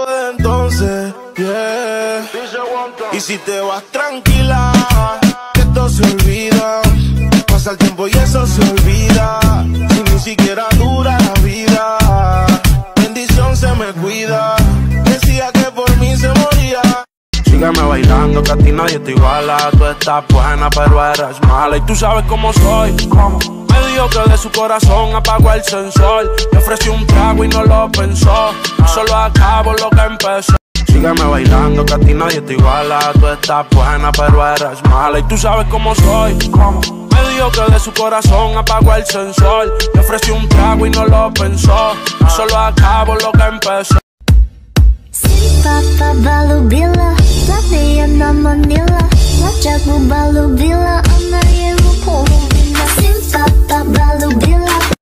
Entonces, yeah. Y si te vas tranquila, que esto se olvida. Pasa el tiempo y eso se olvida. Y ni siquiera dura la vida. Bendición se me cuida. Decía que por mí se moría. Sígueme bailando, que a ti nadie te iguala. Tú estás buena, pero eres mala. Y tú sabes cómo soy. Me dijo que de su corazón apagó el sensor. Me ofreció un trago y no lo pensó. Solo acabo lo que empezó. Sígueme bailando, que a ti nadie te iguala. Tú estás buena, pero eres mala. Y tú sabes cómo soy. Me dijo que de su corazón apagó el sensor. Me ofreció un trago y no lo pensó. Solo acabo lo que empezó. Papa balubila, plateia na Manila, Lajago balubila, Ana eu polubila. Papa balubila.